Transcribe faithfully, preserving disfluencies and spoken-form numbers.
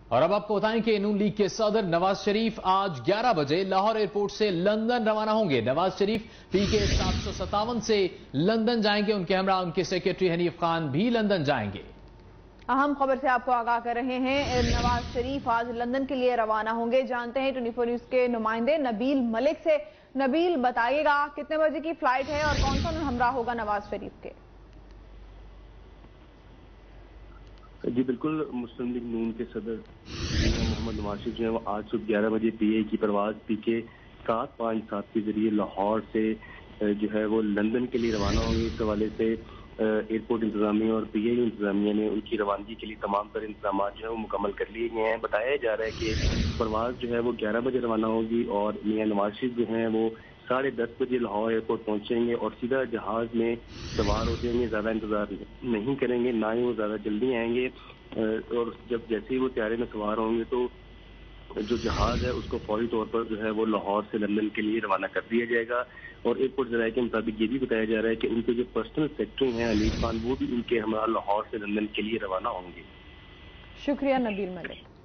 اور اب آپ کو بتائیں کہ نون لیگ کے صدر نواز شریف آج گیارہ بجے لاہور ایئرپورٹ سے لندن روانہ ہوں گے۔ نواز شریف پی کے سات سو ستاون سے لندن جائیں گے۔ ان کے ہمراہ ان کے سیکریٹری حنیف خان بھی لندن جائیں گے۔ اہم خبر سے آپ کو آگاہ کر رہے ہیں، نواز شریف آج لندن کے لیے روانہ ہوں گے۔ جانتے ہیں ٹوئنٹی فور نیوز کے نمائندے نبیل ملک سے۔ نبیل، بتائیے گا کتنے بجے کی فلائٹ ہے اور کون کون ہمراہ ہوگا نواز شریف کے؟ جی بالکل، مسلم لیگ نون کے صدر محمد نواز شریف جو ہے وہ آج صبح گیارہ بجے پی اے کی پرواز پی کے سات پانچ سات کے ذریعے لاہور سے جو ہے وہ لندن کے لیے روانہ ہوں گے۔ اس حوالے سے ایئرپورٹ انتظامیہ اور پی اے انتظامیہ نے ان کی روانگی کے لیے تمام تر انتظامات جو ہے وہ مکمل کر لیے گئے ہیں۔ بتایا جا رہا ہے کہ پرواز جو ہے وہ گیارہ بجے روانہ ہوگی اور میاں نواز شریف جو ہیں وہ ساڑھے دس بجے لاہور ایئرپورٹ پہنچیں گے اور سیدھا جہاز میں سوار ہو جائیں گے۔ زیادہ انتظار نہیں کریں گے، نہ ہی وہ زیادہ جلدی آئیں گے، اور جب جیسے ہی وہ طیارے میں سوار ہوں گے تو جو جہاز ہے اس کو فوری طور پر جو ہے وہ لاہور سے لندن کے لیے روانہ کر دیا جائے گا۔ اور ایئرپورٹ ذرائع کے مطابق یہ بھی بتایا جا رہا ہے کہ ان کے جو پرسنل سیکرٹری ہیں حنیف خان، وہ بھی ان کے ہمراہ لاہور سے لندن کے لیے روانہ ہوں گے۔ شکریہ نبیل ملک۔